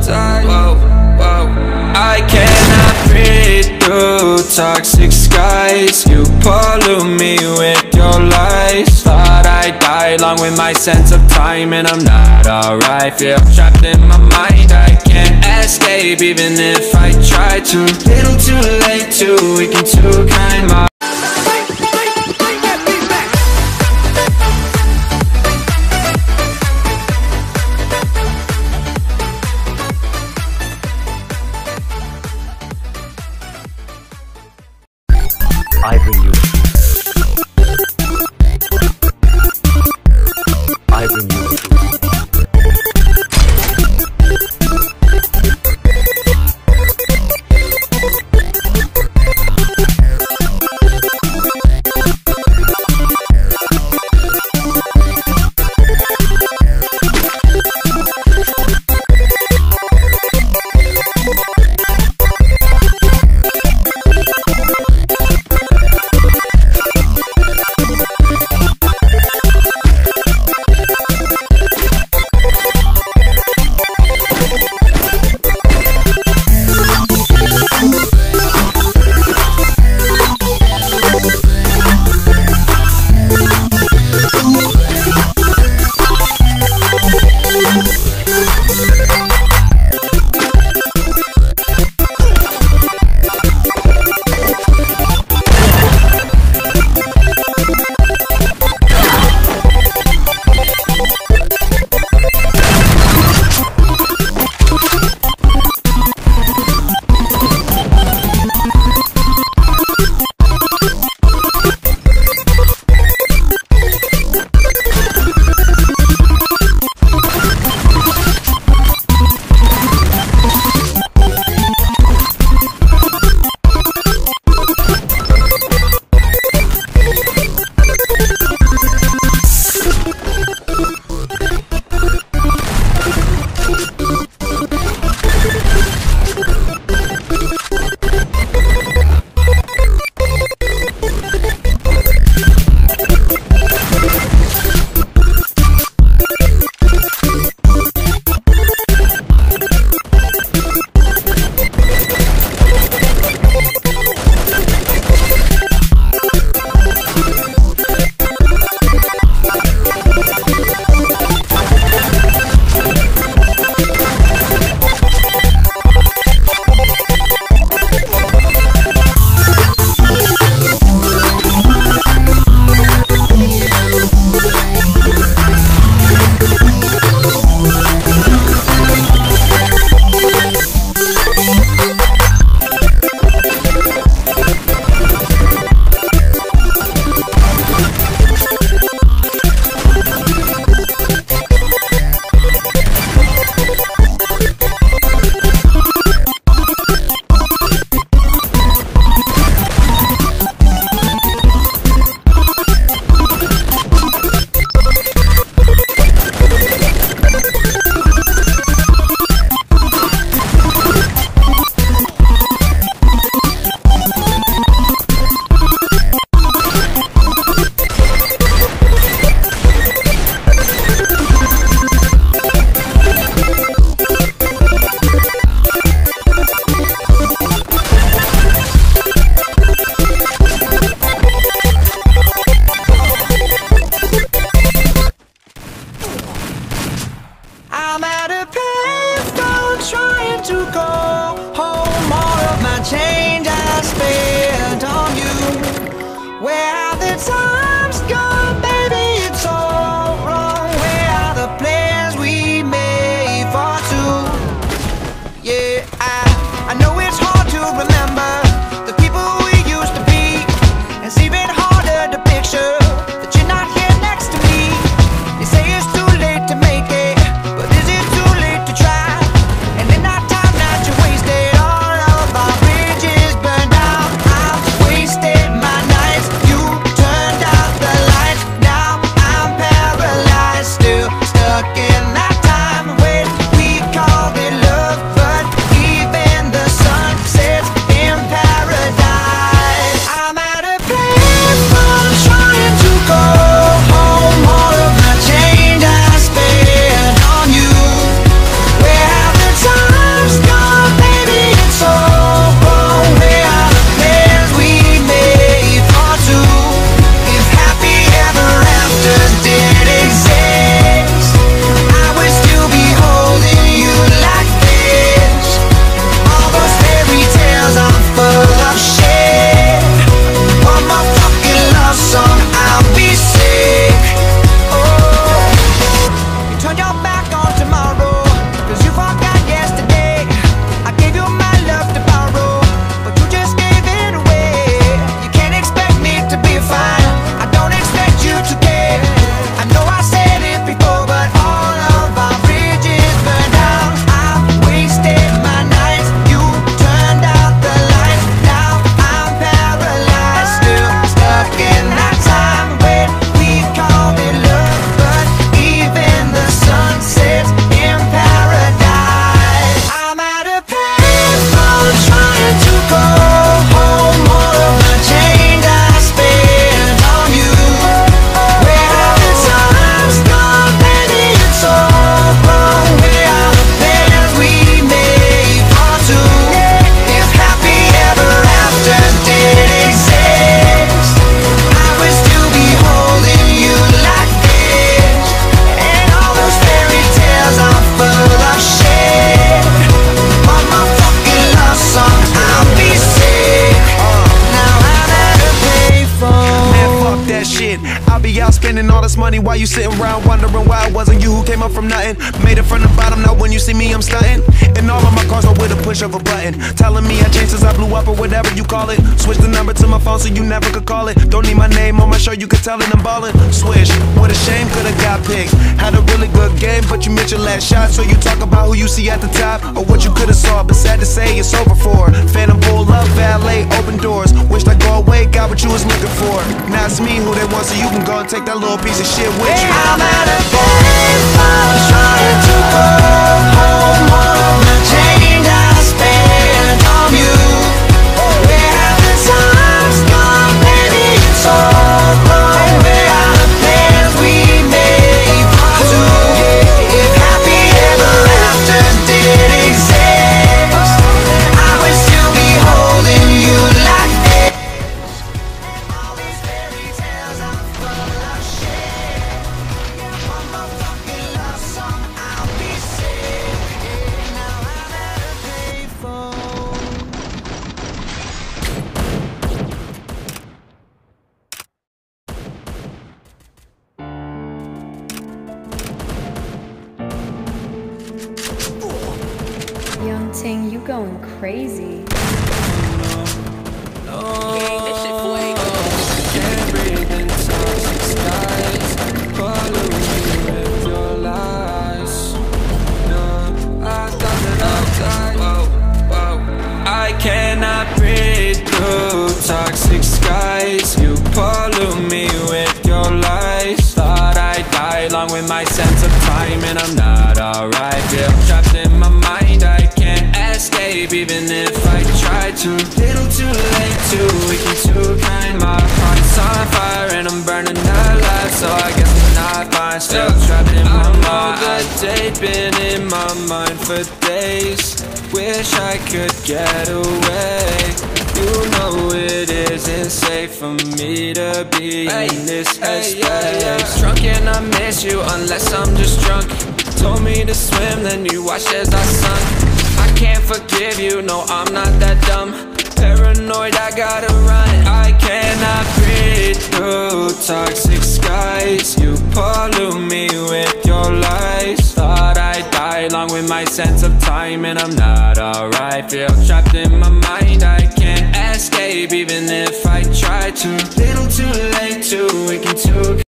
side. Whoa, whoa. I cannot breathe through toxic skies. You pollute me with your lies. Thought I'd die along with my sense of time, and I'm not alright. Feel trapped in my mind, I can't escape even if I try to. Little too late, too weak and too kind. I bring you the truth. I bring you the truth. I be out spending all this money while you sitting around wondering why it wasn't you who came up from nothing. Made it from the bottom, now when you see me I'm stunting. And all of my cars are with a push of a button, telling me I changed since I blew up or whatever you call it. Switch the number to my phone so you never could call it. Don't need my name on my show, you could tell it I'm ballin'. Swish, what a shame, could've got picked. Had a really good game, but you missed your last shot. So you talk about who you see at the top, or what you could've saw, but sad to say it's over for. Phantom bull, love, valet, open doors. Wished I go away, got what you was looking for. Now it's me who they want, so you can go and take that little piece of shit with you. I'm at a baseball trying to go home. All the change I spent on you, where have the times gone? Baby, it's all gone. Where are the plans we made for two? If happy ever after did exist, I would still be holding you like this. And all these fairy tales are full of shit. One more fucking love song, I'll be sick. Now I'm at a payphone. Young Ting, you going crazy. Can't breathe in toxic skies. Pollute me with your lies. No, I thought that I died. Whoa. I cannot breathe through toxic skies. You pollute me with your lies. Thought I'd die along with my sense of time, and I'm not alright. Feel trapped in my mind, I can't escape even if I try to. Little too late, too weak and too kind. My heart's on fire and I'm burning alive, so I guess I'm not fine. Still trapped in my mind. That day been in my mind for days. Wish I could get away. You know it isn't safe for me to be in this headspace. Drunk and I miss you unless I'm just drunk. Told me to swim, then you watched as I sunk. I can't forgive you, no I'm not that dumb. Paranoid, I gotta run. I cannot breathe through toxic skies. You pollute me with your lies. Thought I'd die along with my sense of time, and I'm not alright. Feel trapped in my mind, I can't escape even if I try to. Little too late, too weak and too